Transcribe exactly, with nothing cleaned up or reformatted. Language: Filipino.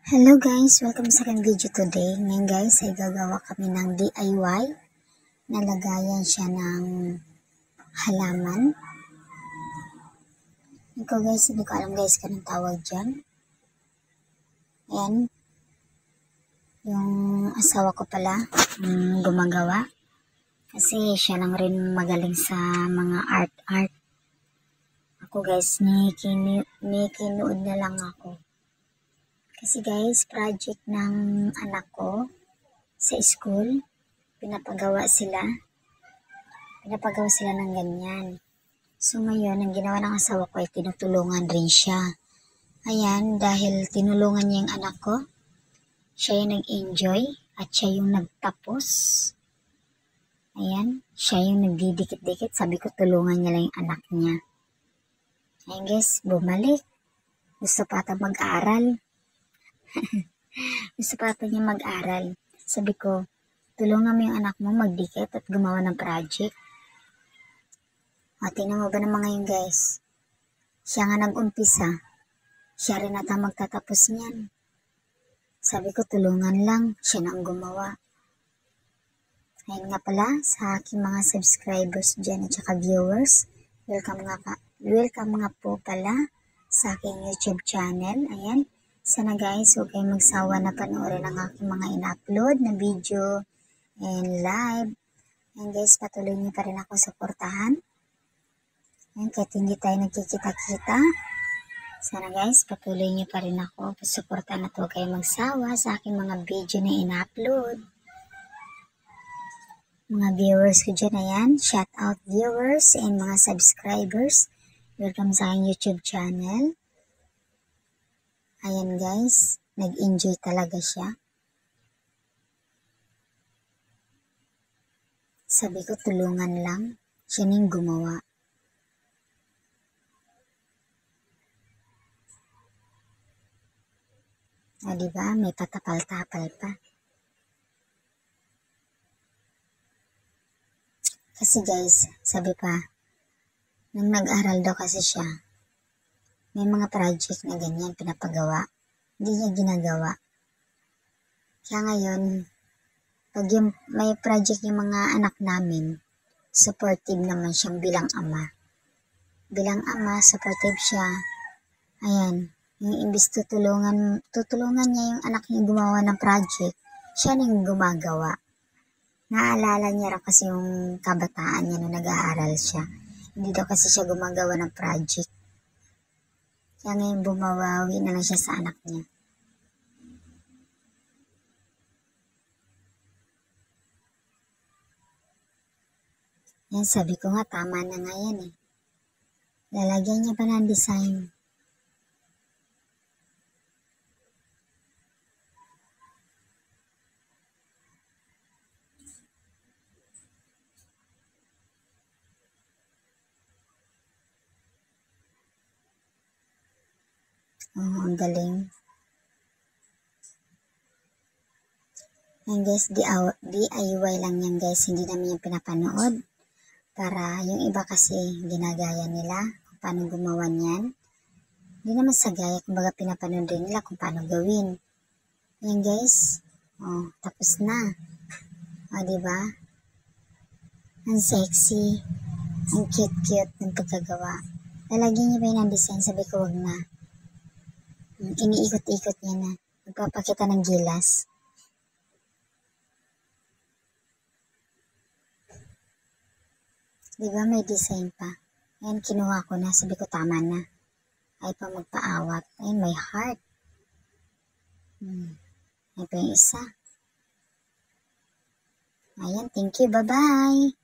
Hello guys! Welcome sa aking video today. Ngayon guys ay gagawa kami ng D I Y. Nalagayan siya ng halaman. Ito guys, hindi ko alam guys kanong tawag dyan. Ayan. Yung asawa ko pala um, gumagawa. Kasi siya lang rin magaling sa mga art-art. Ako guys, nikinuod na lang ako. Kasi guys, project ng anak ko sa school, pinapagawa sila. Pinapagawa sila ng ganyan. So ngayon, ang ginawa ng asawa ko ay tinutulungan rin siya. Ayan, dahil tinulungan niya yung anak ko, siya yung nag-enjoy at siya yung nagtapos. Ayan, siya yung nagdidikit-dikit. Sabi ko, tulungan niya lang yung anak niya. Ayan guys, bumalik. Gusto pa ata mag-aral. Gusto pa ata niya mag-aral. Sabi ko, tulungan mo yung anak mo magdikit at gumawa ng project. O, tingnan mo ba naman ngayon guys? Siya nga nag-umpisa. Siya rin ata magtatapos niyan. Sabi ko, tulungan lang. Siya na ang gumawa. Ayun nga pala, sa aking mga subscribers dyan at saka viewers, welcome nga, ka, welcome nga po pala sa aking YouTube channel. Ayan. Sana guys, huwag kayong magsawa na panoorin ang aking mga in-upload na video and live. And guys, patuloy niyo pa rin ako suportahan. And kahit hindi tayo nagkikita-kita, sana guys, patuloy niyo pa rin ako suportahan at huwag kayong magsawa sa aking mga video na in-upload. Mga viewers ko dyan, ayan, shout out viewers and mga subscribers. Welcome sa aking YouTube channel. Ayan guys, nag-enjoy talaga siya. Sabi ko, tulungan lang. Siya nang gumawa. O diba, may patapal-tapal pa. Kasi guys, sabi pa, nang nag-aral daw kasi siya, may mga project na ganyan pinapagawa. Hindi niya ginagawa. Kaya ngayon, pag yung may project yung mga anak namin, supportive naman siya bilang ama. Bilang ama, supportive siya. Ayan, yung imbis tutulungan, tutulungan niya yung anak niya gumawa ng project, siya nang gumagawa. Naalala niya raw kasi yung kabataan niya nung nag-aaral siya. Hindi daw kasi siya gumagawa ng project. Kaya ngayon bumawawi na lang siya sa anak niya. Yan, sabi ko nga, tama na nga yan eh. Lalagyan niya pa ng design. Oh, ang galing. Yan guys, D I Y lang yan guys. Hindi namin yung pinapanood. Para yung iba kasi ginagaya nila kung paano gumawa niyan. Hindi naman sa gaya, kumbaga pinapanood din nila kung paano gawin. Yan guys. Oh, tapos na. O, diba? Ang sexy. Ang cute-cute ng pagkagawa. Lalagyan niya ba yun ang design? Sabi ko, wag na. Iniikot-ikot niya na. Magpapakita ng gilas. Diba may design pa? Ayan, kinuha ko na. Sabi ko, tama na. Ay pa magpaawat. Ayan, may heart. Hmm. Ayan pa yung isa. Ayan, thank you. Bye-bye.